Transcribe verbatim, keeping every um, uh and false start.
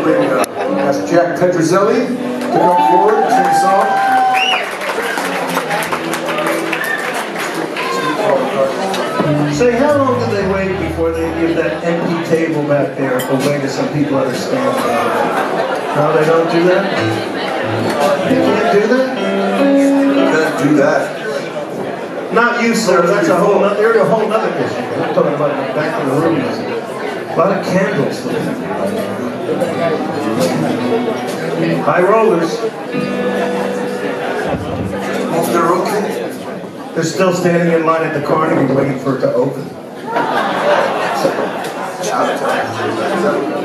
bring uh, ask Jack Petrozelli to come forward and sing a song. Say, how long do they wait before they give that empty table back there away to some people that are standing there? No, they don't do that? They can't do that? You can't do that. Not you, sir. That's a whole other, they're a whole other issue. I'm talking about the back of the room. A lot of candles. High rollers. If they're okay. They're still standing in line at the Carnegie waiting for it to open. Shout it to them.